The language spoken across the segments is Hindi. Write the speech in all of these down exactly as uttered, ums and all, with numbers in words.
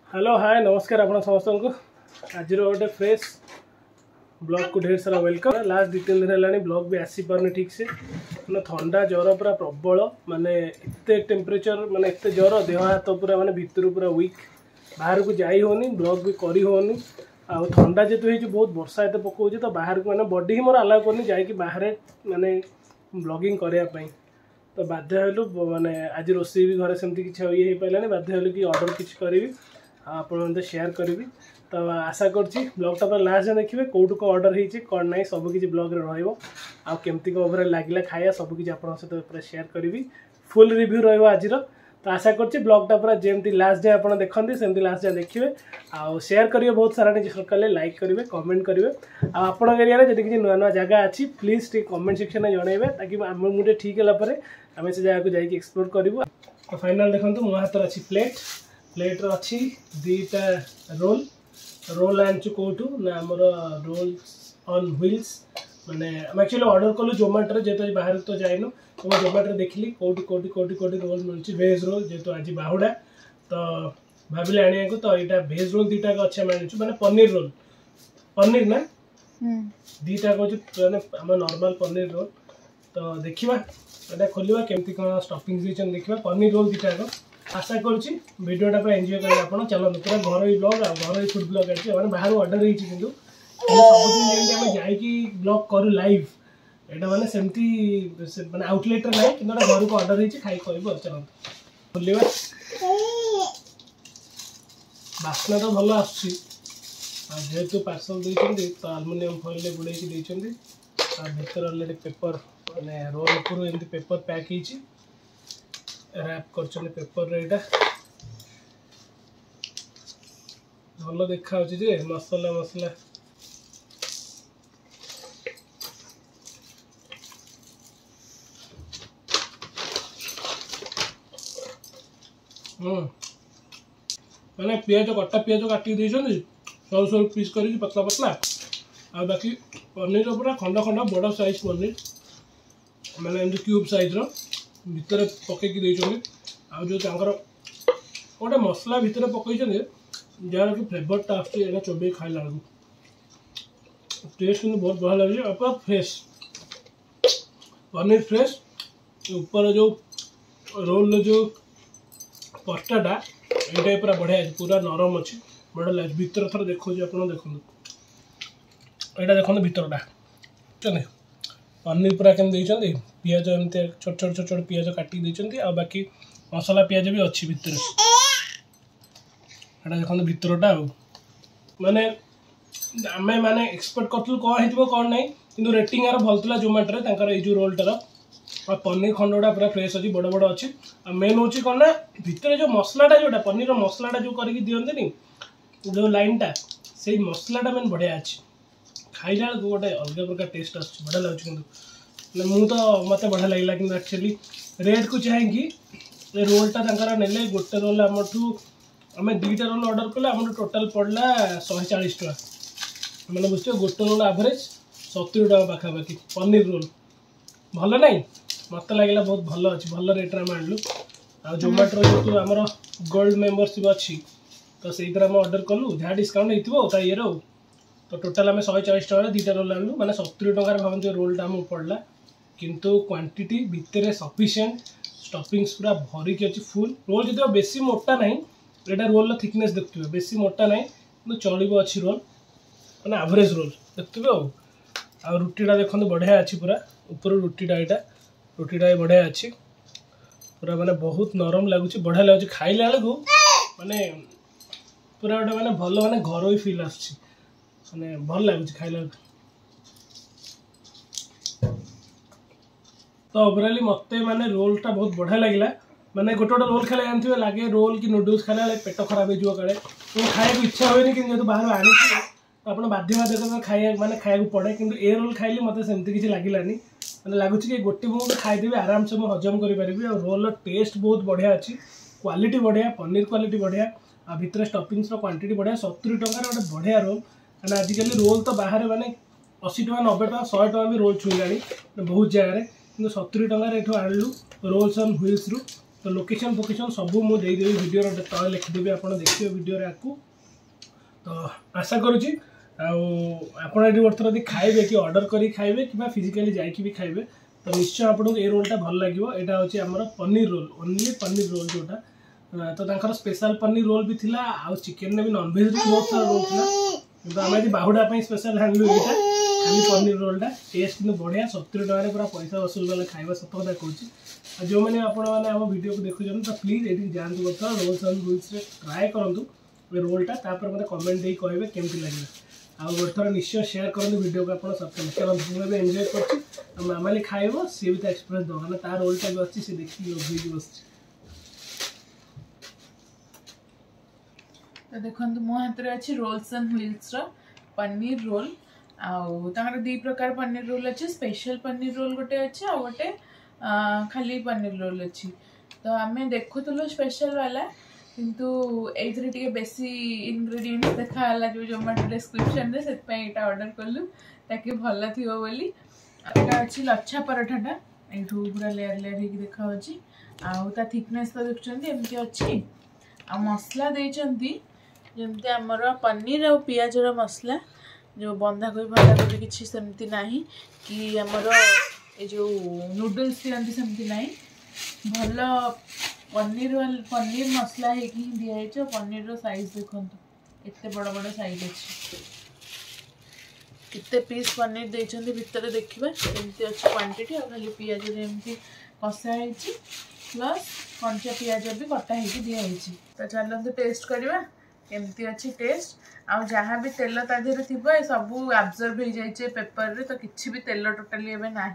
हेलो हाय नमस्कार आप समस्त को आज गोटे फ्रेश ब्लॉग को ढेर सारा वेलकम। लास्ट दु तीन दिन है ब्लॉग भी आसी पारनी ठीक से मैंने थंडा ज्वर पूरा प्रबल माने एते टेम्परेचर माने एते ज्वर देह हाथ पूरा माने भितर पूरा वीक बाहर को जाई होनी ब्लॉग भी करी होनी आ थंडा जेतु हो बहुत वर्षा एत पकाऊँ तो बाहर को माने बॉडी ही मोर अलाउ करनी जाकि बाहर माने ब्लॉगिंग करने तो बाध्य हलु माने आज रोषे भी घरे सेमती किसी ये हो पारानी बाध्य हलु कि ऑर्डर किसी करी आप शेयर करी तो आशा करछि ब्लॉगटा पर लास्ट जाए देखिए कौटू को ऑर्डर होती कौन ना सब किसी ब्लॉग रमती ओवर लगे खाया सब किसी आप सहित शेयर करी फुल रिव्यू रही आज तो आशा करछि ब्लॉगटा पूरा जमती लास्ट जाए आप देखते सेमती लास्ट जाए देखिए आउ शेयर करेंगे बहुत सारा निज सर्कल लाइक करेंगे कमेंट करेंगे आपण एरिया जब किसी नुआ नुआ जगह अच्छी प्लीज टे कमेंट सेक्शन में जनइबे ताकि मुझे ठीक है आम से जगह को जाकि एक्सप्लोर करूँ। तो फाइनाल देखो मो हाथ अच्छी प्लेट प्लेट अच्छी दीटा रोल रोल आनचु कौटू ना आमर रोल्स ऑन व्हील्स माने आम एक्चुअली ऑर्डर कलु जोमेटो जेहेतु बाहर तो जाइनु तो मैं जोमेटो देखली कौटी कौटी कौटी कौटी रोल मिलूँ भेज रोल जेहेतु आज बाहुड़ा तो भाविले आने को तो यहाँ भेज रोल दीटा अच्छे आम आनीचु माने पनीर रोल पनीर ना दीटा कौन आम नॉर्मल पनीर रोल तो देखा यहाँ खोलिया केमती कौन स्टफिंग देते देखा पनीर रोल दीटा आशा करुँची भिडियोटा पूरा एंजॉय करेंगे आप चलते पूरा घर ब्लॉग आ घर फुड ब्लॉग अच्छे मैंने बाहर ऑर्डर होती कि सबुदिन जमी जाकि ब्लॉग करूँ लाइव यहाँ मैंने सेमती मैंने आउटलेट ना कि घर को ऑर्डर होती खाई करूँ चलते खोलिया बास्ना तो भल आसतु पार्सल देते तो आलुमिनियम फॉइल गुड़े भर अलरेडी पेपर माने रोल ऊपर एमती पेपर पैक होती रैप कर पेपर रे भल देखा जे मसला मसला हम्म मैंने पियाज कटा पियाज काटिक देती सौ सौ पीस कर पतला पतला आ बाकी पनीर पूरा खंड खंड बड़ साइज पनीर मैंने एम क्यूब साइज रो भितर पकईकी देते जो गोटे मसला भितर पकई जार कि फ्लेवरटा आसा चोबे खाला टेस्ट कि बहुत बढ़िया लगे पूरा फ्रेश पनीर फ्रेश ऊपर जो रोल जो पट्टाटा ये पूरा बढ़िया पूरा नरम अच्छी बढ़िया लगे भितर थर देखो आप देखो यहाँ देखो भितरटा चले पनीर पूरा केमती देते पियाज एमती छोट छोट छोट छोट पियाज काटिक देते आ बाकी मसला पियाज भी अच्छी भितर यहाँ देखो भितरटा माने आम मैंने एक्सपेक्ट करूँ कौन हो कौन ना कि रेटिंग यार भल था जोमेटो ये रोलटार और पनीर खंडटा पूरा फ्रेश अच्छी बड़ बड़ अच्छी मेन हूँ कौन ना भितर जो मसलाटा जोटा पनीर मसलाटा जो करके दिखते जो लाइनटा से मसलाटा मेन बढ़िया अच्छी खाइला गोटे अलग प्रकार टेस्ट आस बढ़िया लगे मु तो मत बढ़िया लगे कि एक्चुअली रेट को चाहिए रोलटा ने गोटे रोल आम आम दुईटा रोल ऑर्डर कले आम टोटाल पड़ला शहे चालीस टका मैंने बुझे गोटे रोल एवरेज सतुरी टका पाखापाखि पनीर रोल भल ना मत लगे बहुत भल अच्छी भल रेट्रे आम आणलु आ जोमेटो जो आमर गोल्ड मेंबरशिप अच्छी तो से ऑर्डर कलु जहाँ डिस्काउंट होता ये तो टोटाल आम शहे चालीस टका दुईटा रोल आणलु मैंने सतुरी टकर भावते रोलटा आम पड़ला किंतु क्वांटिटी भितर सफिशिएंट स्टफिंग्स पूरा भरिकी अच्छी फुल रोल जो बेसी मोटा ना यहाँ रोल थिकनेस देखते बेसी मोटा ना कि चलो अच्छी रोल मैंने एवरेज रोल देखते आ रुटीटा देखते बढ़िया अच्छी पूरा ऊपर रुटीटा यहाँ रुटीटा बढ़िया अच्छी पूरा माने बहुत नरम लगुच बढ़िया लगुच खाइला बेलू माने पूरा गोटे माने भल माने घर फिल आस माने भल लगुच खाइला तो ओवराली मत माने रोलटा बहुत बढ़िया लगे माने गोटे गोटे रोल खाले जानते लगे रोल कि नूडल्स खाले पेट खराब हो काले तो खाया इच्छा हुए कि जेहतु बाहर आनी तो आप बाध्य बाध्य खाया माने खाया पड़े कि ए रोल खाइली मत सेमती किसी लगिलानी मैंने लगुच कि गोटे मुझे खाईदेवी आराम से मुझे हजम करें और रोल टेस्ट बहुत बढ़िया अच्छी क्वालिटी बढ़िया पनीर क्वालिटी बढ़िया आ भितर स्टफिंग्स क्वांटिटी बढ़िया सतुरी टकर गोटे बढ़िया रोल मैंने आजिकल रोल तो बाहर माने अशी टका नब्बे टका शहे टका भी रोल छुईला बहुत जगह कि सतुरी टकर ये आणलु रोल्स ऑन व्हील्स रु तो लोकेशन फोकेशन सबू मुझे वीडियो तले लिखिदेवी आप देखिए वीडियो आपको। तो आशा करुँची आपड़ ये बर्थ यदि खाइबे कि ऑर्डर करी खाइबे कि फिजिकली जाइए भी खाइबे तो निश्चय आपको ये रोलटा भल लगे। यहाँ हूँ आमर paneer roll only paneer roll जोटा तो तांकर स्पेशल पनीर रोल भी थिला आ चिकेन ने भी नॉनवेज बहुत सारा रोल था किंतु आम आज बाहुडा स्पेशल हाणलु यहाँ खाली पनीर रोलटा टेस्ट कि बढ़िया सत्तर टकर पूरा पैसा वसूल गले खाଇବା सत कथा कहूँ। जो मैंने आपने आम वीडियो को देखुन तो प्लीज ये जातु बर्तमान रोल्स एंड रूल्स ट्राए करूँ रोलटा मतलब कमेंट दे कहे केमती लगे आ बर्तमान निश्चय शेयर करूँ वीडियो को आप सब्सक्राइब करूँ। मुझे एंजॉय कर मामाली खाइब सी भी एक्सपीरियंस दो ना रोलटा भी अच्छी सी देखिए लोग बस। तो देखो मो हाथ में अच्छी rolls and wheels paneer roll आउ दी प्रकार पनीर रोल अच्छे स्पेशल पनीर रोल गोटे अच्छे आ गोटे खाली पनीर रोल अच्छी। तो आम देखुलु स्पेशल वाला किंतु ये बेसी इनग्रेडिएंट्स देखाला जो जोमेटो डिस्क्रिप्शन रे से ऑर्डर कलु ताकि भल थी बोली। अच्छी लच्छा पराठाटा ये पूरा लेयर लेयर हो देखा आ थिकनेस तो देखते एमती अच्छी आ मसला देती जमती आमर पनीर आ पियाज मसला जो बंधाकोबी बंधाकोबी किसी सेमती ना कि आमर ये जो नूडल्स दिखती सेमती ना भल पनीर पनीर मसला हो दिखाई पनीर साइज देखो एत बड़ बड़ साइज अच्छे केते पीस पनीर देते भितर देखा एमती अच्छी क्वांटिटी आ खाली पियाज एमती कषा प्लस कंचा पियाज भी कटा हो दिखाई। तो चलते टेस्ट करवा एमती अच्छी टेस्ट आ जहाँ भी तेल ता देहरे थी सब एब्जर्व हो जाए पेपर रे तो किसी भी तेल टोटाली एवं ना।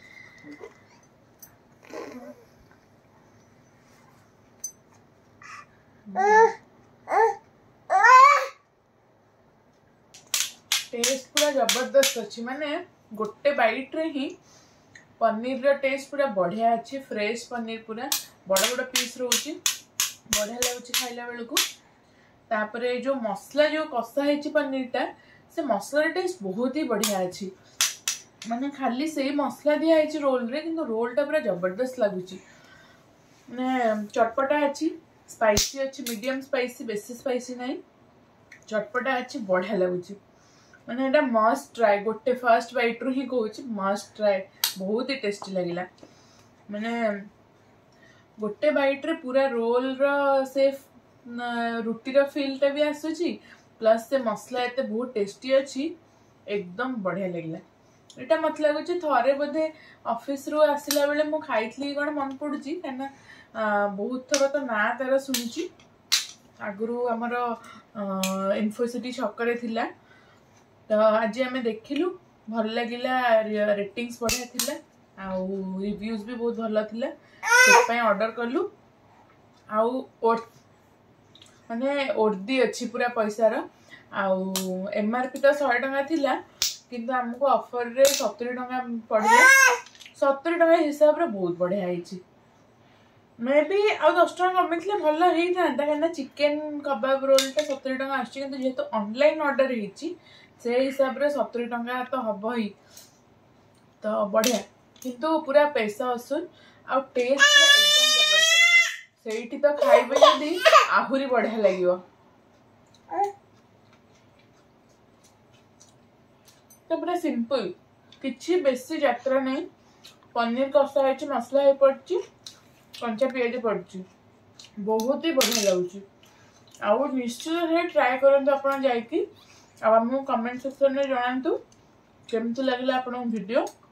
टेस्ट पूरा जबरदस्त अच्छी माने गोटे बाइट रे ही पनीर रो टेस्ट पूरा बढ़िया अच्छी फ्रेश पनीर पूरा बड़ बड़ पीस रोचे बढ़िया लगुच खाइला बेलू। तापरे जो मसला जो कषा है पनीरटा से मसला टेस्ट बहुत ही बढ़िया अच्छी माने खाली से मसला दिया है रोल रे किंतु रोलटा पूरा जबरदस्त लगुच माने चटपटा अच्छी स्पाइसी अच्छी मीडियम स्पाइसी बेसी स्पाइसी नहीं चटपटा अच्छी बढ़िया लगुच माने एटा मस्ट ट्राई गोटे फर्स्ट बाइट रू ही कहूँ मस्ट ट्राई बहुत ही टेस्टी लगिला माने गोटे बाइट रे पूरा रोल रो से रुटी रो फीलटा भी आसुची प्लस से मसला एते बहुत टेस्टी अच्छी एकदम बढ़िया लगिला। एटा मत लगुच थरे बोधे ऑफिस रू आसिला बेले मु खाइथली कोन मन पडुची काना बहुत थर तो ना तार सुनिची आगुरु हमर इन्फोसिटी छकरे थिला तो आज आम देखिलु भल लगिला रेटिंग्स बढ़िया थिला आउ रिव्यूज भी बहुत भल थिला से ऑर्डर कलु आउ माने ओर्दी अच्छी पूरा पैसार आउ एमआरपी तो सौ टका थिला किंतु हमको ऑफर रे सत्तरी टका पड़ला सत्तरी टका हिसाब रे बहुत बढ़िया है मे बी आ दस टका कमी भल होता कहीं चिकेन कबाब रोलटा सत्तरी टका आसछि किंतु जेहेतु ऑनलाइन ऑर्डर होइछि से हिसाब रे सत्तरी टका तो हम ही तो बढ़िया किंतु पूरा पैसा वसूल आ टेस्ट एकदम जबरदस्त सेठी तो खाइबे जदी आहुरी बढ़िया लगियो। तो पूरा सिंपल किछि बेसी यात्रा नहीं पनीर कषा है मसला है पड़ची कंचा पियाज पड़ची बहुत ही बढ़िया लगुच आउ निश्चित ट्राए करंतु आपण जाइकी आ हमहु कमेंट सेक्शन में जणांतु केमती लागला आपण वीडियो।